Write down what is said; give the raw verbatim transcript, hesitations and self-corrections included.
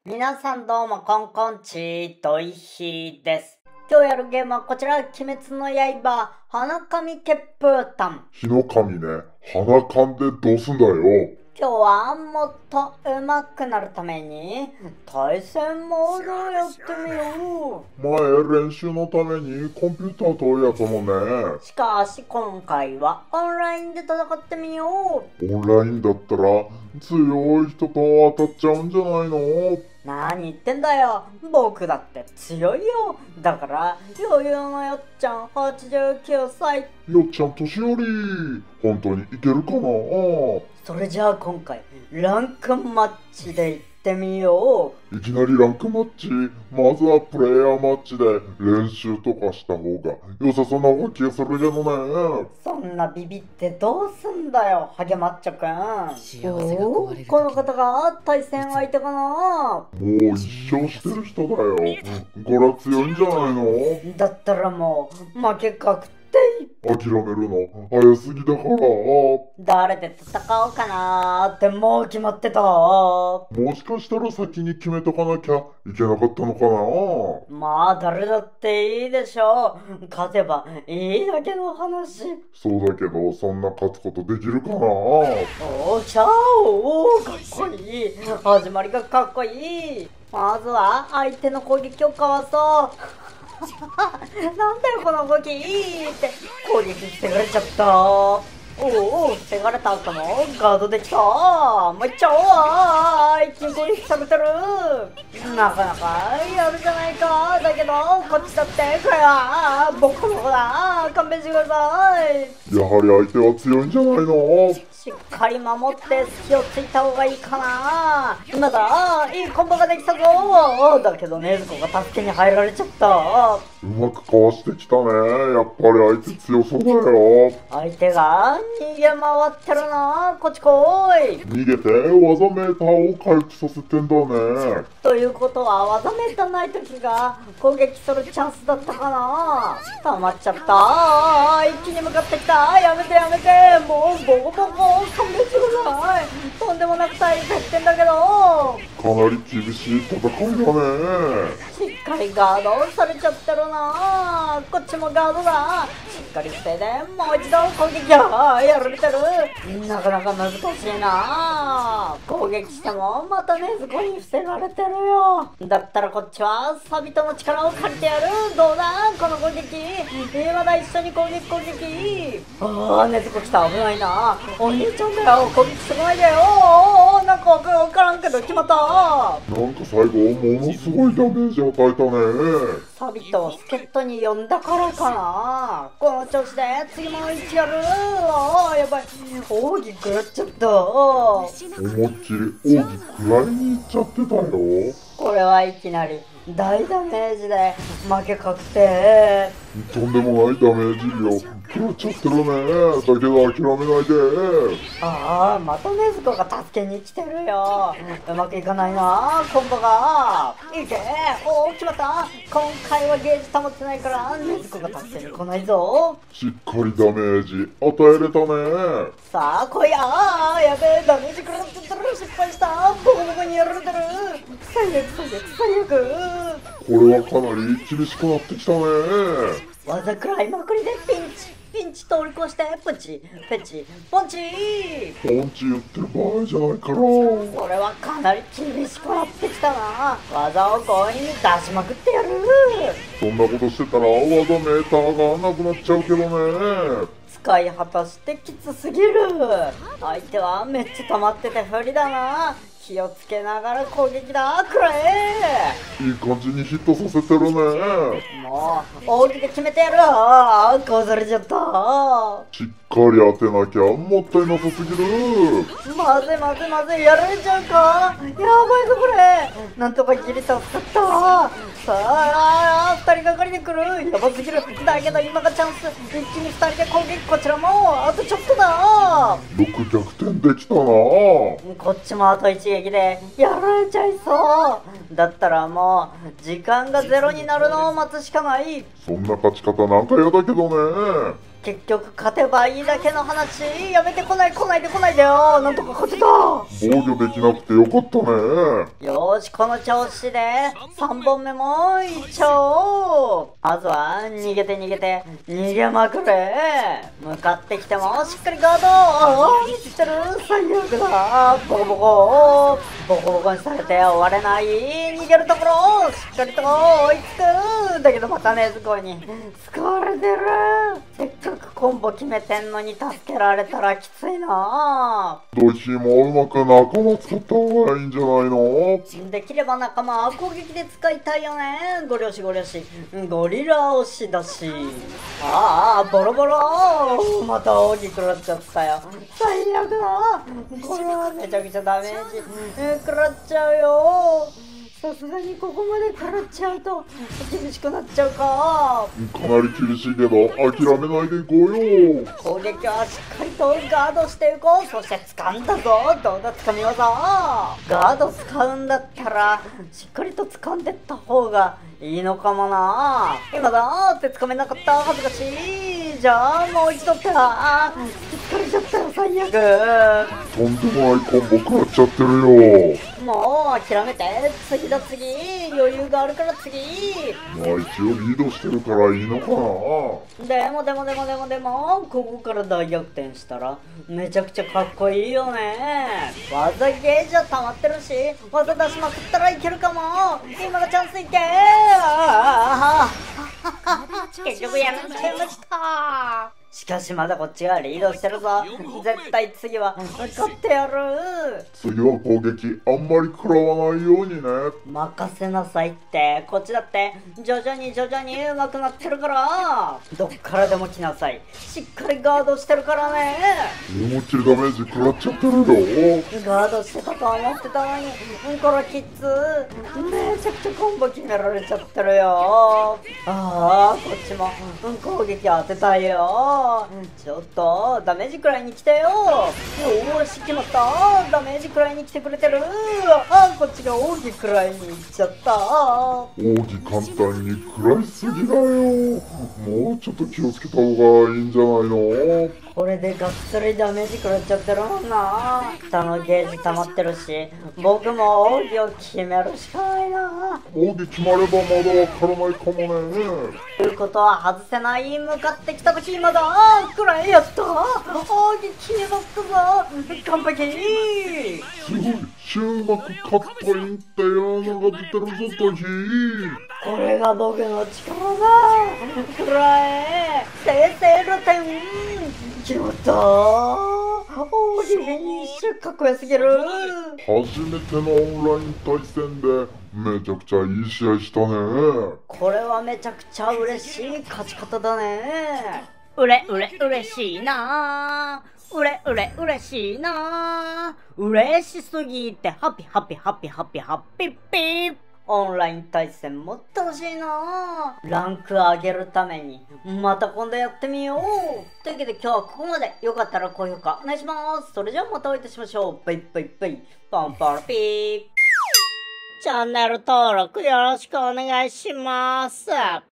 皆さんどうもコンコンチドイヒです。今日やるゲームはこちら、鬼滅の刃、花神血風弾。 火の神ね、鼻かんでどうすんだよ。 今日はもっと上手くなるために、対戦モードをやってみよう。前練習のためにコンピューターとやったもんね。 しかし今回はオンラインで戦ってみよう。 オンラインだったら強い人と当たっちゃうんじゃないの？ 何言ってんだよ。僕だって強いよ。だから余裕のよっちゃんはちじゅうきゅうさい。 よっちゃん年寄り。本当にいけるかな？ それじゃあ今回ランクマッチで行ってみよう。いきなりランクマッチ？まずはプレイヤーマッチで練習とかした方が良さそうな気がするけどね。 そんなビビってどうすんだよ、ハゲマッチョくん。おお、この方が対戦相手かな。 もう一生してる人だよ。ゴラ強いんじゃないの？ だったらもう負け確定。 諦めるの早すぎだから。 誰で戦おうかなーってもう決まってた。 もしかしたら先に決めとかなきゃいけなかったのかな。まあ誰だっていいでしょう。勝てばいいだけの話。 そうだけど、そんな勝つことできるかな。 おーしゃー、おーかっこいい。始まりがかっこいい。まずは相手の攻撃をかわそう。なんだよこの動きって攻撃防がれちゃった。おお、防がれた後もガードできた。もういっちゃおう。あー、一気に攻撃されてる。なかなかやるじゃないか。だけどこっちだってこれはボコボコだ。勘弁してください。 やはり相手は強いんじゃないの？ しっかり守って隙をついた方がいいかな。今だ、いいコンボができたぞ。だけどねずこが助けに入られちゃった。 うまくかわしてきたね。やっぱり相手強そうだよ。 相手が逃げ回ってるな。こっち来い。 逃げて技メーターを回復させてんだね。 ということは技メーターない時が攻撃するチャンスだったかな。溜まっちゃった。一気に向かってきた。やめてやめて、もうボコボコ。勘弁してください。とんでもなく大変ってんだけど。 かなり厳しい戦いだね。 しっかりガードされちゃってるな。こっちもガードだ。しっかり防いでもう一度攻撃がやられてる。なかなか難しいな。攻撃してもまたねずこに防がれてるよ。だったらこっちはサビトの力を借りてやる。どうだこの攻撃。まだ一緒に攻撃攻撃。ああ、ねずこ来た。危ないな。お兄ちゃんだよ、攻撃してこないでよ。なんか分からんけど決まった。 なんか最後ものすごいダメージ与えたね。 サビトを助っ人に呼んだからかな。この調子で次もいってやる。ああ、やばい、奥義食らっちゃった。 思いっきり奥義食らいに行っちゃってたよ。 これはいきなり大ダメージで負け確定。 とんでもないダメージ量食らっちゃってるね。だけど諦めないで。 ああ、またねずこが助けに来てるよ。うまくいかないなコンボが。いけ。おお、決まった。今回はゲージ保ってないからねずこが助けに来ないぞ。 しっかりダメージ与えれたね。 さあ来い。ああ、やべえ、ダメージ食らっちゃってる。失敗した。ボコボコにやられてる。最悪最悪最悪。 これはかなり厳しくなってきたね。 技食らいまくりでピンチピンチ通り越してプチペチポンチ。 ポンチ言ってる場合じゃないから。 それはかなり厳しくなってきたな。技を強引に出しまくってやる。 そんなことしてたら技メーターがなくなっちゃうけどね。 使い果たしてきつすぎる。相手はめっちゃ溜まってて不利だな。気をつけながら攻撃だ。くらえ。 いい感じにヒットさせてるね。 もう大喜利決めてやる。ああ、こざれちゃった。 しっかり当てなきゃもったいなさすぎる。 まずいまずいまずい、やられちゃうか。やばいぞこれ。なんとかギリ助かった。さあ、二人がかりで来る。やばすぎる。だけど今がチャンス。一気に二人で攻撃。こちらもあとちょっとだ。 ろく逆転できたな。 こっちもあと一撃でやられちゃいそう。だったらもう時間がゼロになるのを待つしかない。 そんな勝ち方なんか嫌だけどね。 結局勝てばいいだけの話。やめて、来ない来ないで来ないでよ。なんとか勝てた。 防御できなくてよかったね。 よーし、この調子でさんぼんめもいっちゃおう。まずは逃げて逃げて逃げまくれ。向かってきてもしっかりガード。ああ、見てる。最悪だ。ボコボコボコボコにされて終われない。逃げるところしっかりと追いつく。だけどまたねずこいに使われてる。せっかくコンボ決めてんのに助けられたらきついな。 ドヒもうまく仲間使った方がいいんじゃないの？ できれば仲間は攻撃で使いたいよね。ゴリ押しゴリ押しゴリラ押しだし。ああボロボロ。また奥義食らっちゃったよ。最悪だ。これはめちゃくちゃダメージ食らっちゃうよ。さすがにここまで食らっちゃうと厳しくなっちゃうか。 かなり厳しいけど諦めないでいこうよ。 攻撃はしっかりとガードしていこう。そして掴んだぞ。どうだ掴み技。ガード使うんだったらしっかりと掴んでった方がいいのかもな。今だって掴めなかった。恥ずかしい。じゃあもう一度って。ああ疲れちゃったよ。最悪。 とんでもないコンボ食らっちゃってるよ。 もう諦めて。次だ次。余裕があるから次。 まあ一応リードしてるからいいのかな。 でもでもでもでもでもここから大逆転したらめちゃくちゃかっこいいよね。技ゲージは溜まってるし技出しまくったらいけるかも。今がチャンスいけ。あー結局やられちゃいました。しかしまだこっちがリードしてるぞ。絶対次は勝ってやる。 次は攻撃あんまり食らわないようにね。 任せなさいって。こっちだって徐々に徐々に上手くなってるから。どっからでも来なさい。しっかりガードしてるからね。 思いっきりダメージ食らっちゃってるよ。 ガードしてたと思ってたのにこれキッズめちゃくちゃコンボ決められちゃってるよ。ああこっちも攻撃当てたいよ。ちょっとダメージくらいに来てよ。よし決まった。ダメージくらいに来てくれてる。あこっちが奥義くらいに行っちゃった。 奥義簡単に食らいすぎだよ。もうちょっと気をつけた方がいいんじゃないの。 これでがっつりダメージ食らっちゃってるもんな。下のゲージ溜まってるし僕も奥義を決めるしかないな。 奥義決まればまだわからないかもね。 ということは外せない。向かってきた時まだあーくらいやった。奥義決まったぞ。完璧。 すごい終幕カットインっていうのが出てるぞトヒ。 これが僕の力だ。くらえ正々露天決まった。奥義フィニッシュかっこよすぎる。 初めてのオンライン対戦でめちゃくちゃいい試合したね。 これはめちゃくちゃ嬉しい勝ち方だね。うれうれ嬉しいな。うれうれ嬉しいな。嬉しすぎてハピハピハピハピハピピー。オンライン対戦も楽しいな。ランク上げるためにまた今度やってみよう。というわけで今日はここまで。よかったら高評価お願いします。それじゃあまたお会いいたしましょう。バイバイバイポンポロピー。チャンネル登録よろしくお願いします。